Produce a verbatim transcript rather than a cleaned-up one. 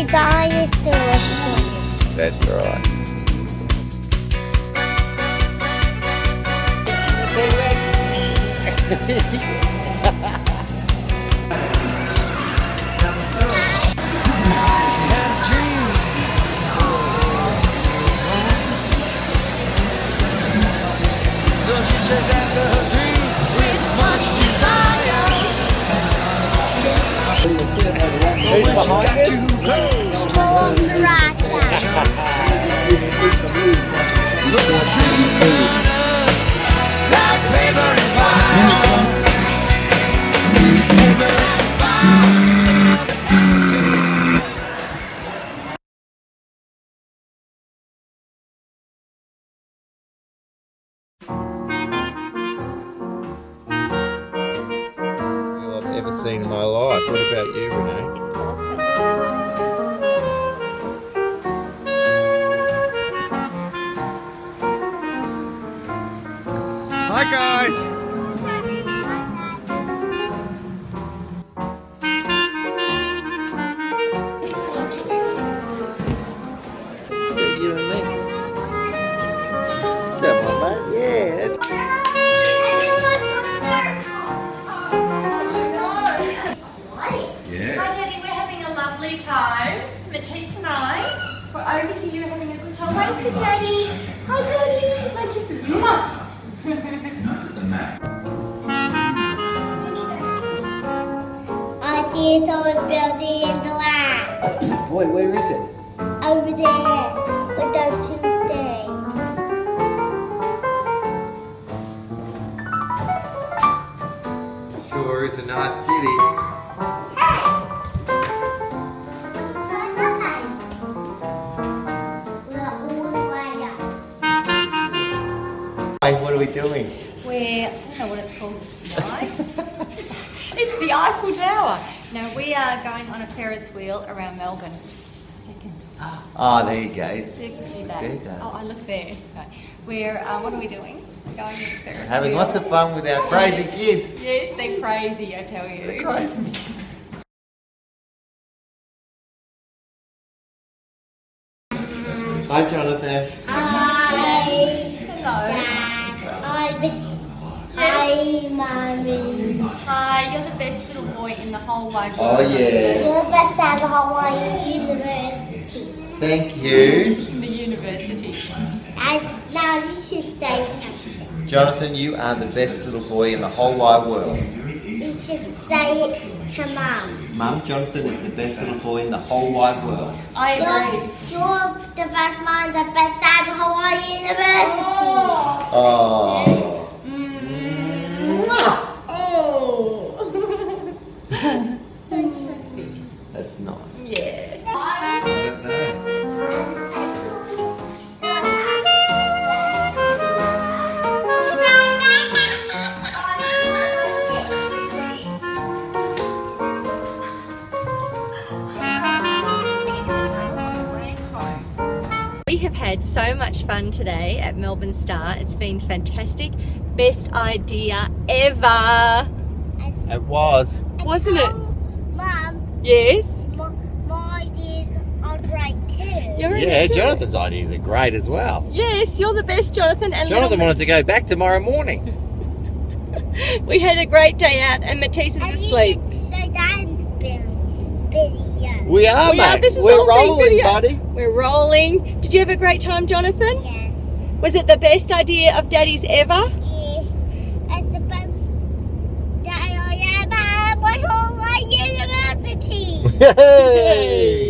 dinosaurs. That's right. Who's behind us? All I've ever seen in my life. What about you, Renee? It's awesome. Hi guys! You and me. Come on, mate. Yeah. Yeah. Hi Daddy, we're having a lovely time. Matisse and I. We're over here having a good time. Wave to Daddy. Hi Daddy. Like kisses. Mwah. I see a tall building in the land. Boy, where is it? Over there. With those two things. Sure is a nice city. Hey, what are we doing? We're, I don't know what it's called. It's the Eiffel Tower. Now we are going on a Ferris wheel around Melbourne. Just one second. Oh, there you go. There's going to be that. There you go. Oh, I look there. Okay. We're, uh, what are we doing? We're going on a Ferris Having wheel. lots of fun with our crazy kids. Yes, they're crazy, I tell you. They're crazy. Hi, Jonathan. Hi. Hello. Hi, Mommy. Hi, you're the best little boy in the whole wide world. Oh, yeah. You're the best at Hawaii University. Thank you. In the university. And now you should say something. Jonathan, you are the best little boy in the whole wide world. You should say it to Mum. Mum, Jonathan is the best little boy in the whole wide world. I You're, agree. you're the best mom, the best at Hawaii University. Oh. Oh. Fantastic. That's nice. Yeah. I don't know. We have had so much fun today at Melbourne Star. It's been fantastic. Best idea ever. It was. Wasn't it? Mum, Yes. my, my ideas are great too. You're in Yeah, it too. Jonathan's ideas are great as well. Yes, you're the best, Jonathan. And Jonathan little- wanted to go back tomorrow morning. we had a great day out, and Matisse is And asleep. you should say that in the video. We are, We are, mate. this is We're all being rolling, video. buddy. We're rolling. Did you have a great time, Jonathan? Yes. Was it the best idea of Daddy's ever? Yeah. It's the best day I ever had my whole life university. Hey!